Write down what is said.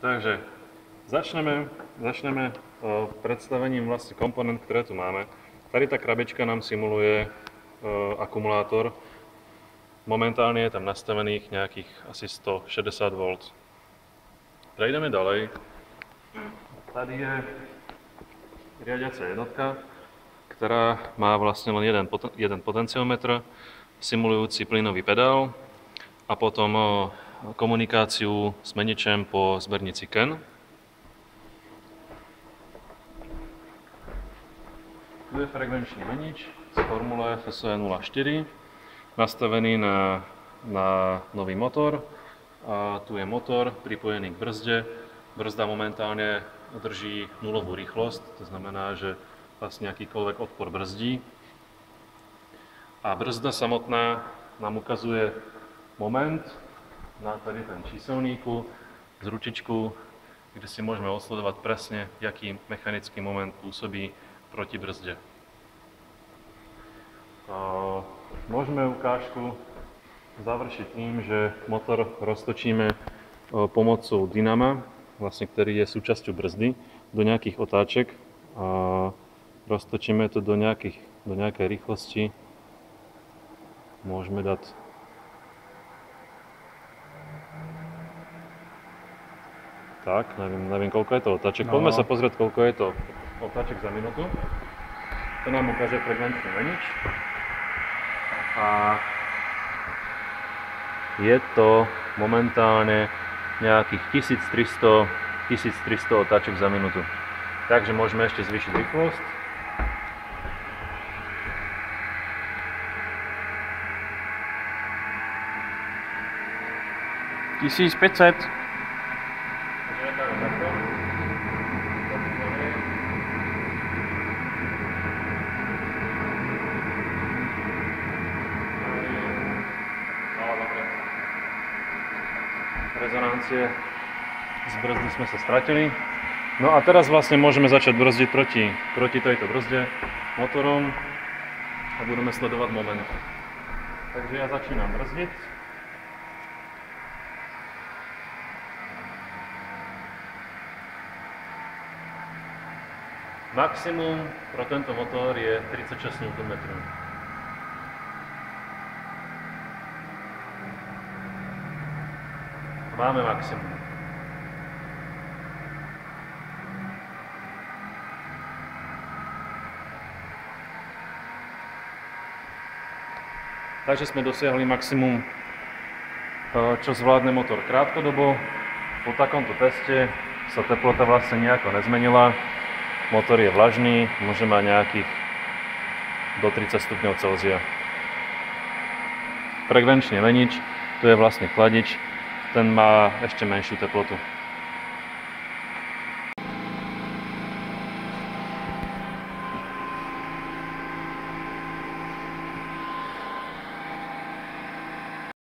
Takže začneme predstavením vlastne komponent, ktoré tu máme. Tady tá krabička nám simuluje akumulátor. Momentálne je tam nastavených nejakých asi 160 V. Prejdeme ďalej. Tady je riadiaca jednotka, ktorá má vlastne len jeden potenciometr, simulujúci plynový pedál a potom komunikáciu s meničem po zbernici CAN. Tu je frekvenčný menič z formule FSOE 04, nastavený na nový motor. A tu je motor pripojený k brzde. Brzda momentálne drží nulovú rýchlosť, to znamená, že vlastne akýkoľvek odpor brzdí. A brzda samotná nám ukazuje moment na tady ten číselníku z ručičku, kde si môžeme odsledovať presne, aký mechanický moment pôsobí proti brzde. Môžeme ukážku završiť tým, že motor roztočíme pomocou dynama, vlastne, ktorý je súčasťou brzdy, do nejakých otáček a roztočíme to do nejakej rýchlosti. Môžeme dať tak, neviem koľko je to otáček. Poďme sa pozrieť, koľko je to otáček za minútu. To nám ukáže frekvenčný menič. A je to momentálne nejakých 1300 otáček za minútu. Takže môžeme ešte zvýšiť rýchlosť. Rezonancie z brzdy sme sa stratili. No a teraz vlastne môžeme začať brzdiť proti tejto brzde motorom a budeme sledovať moment. Takže ja začínam brzdiť. Maximum pro tento motor je 36 Nm. Máme maximum. Takže sme dosiahli maximum, čo zvládne motor krátkodobo. Po takomto teste sa teplota vlastne nejako nezmenila. Motor je vlažný, môže mať nejakých do 30 stupňov Celzia. Frekvenčný menič, tu je vlastne chladič. Ten má ešte menšiu teplotu.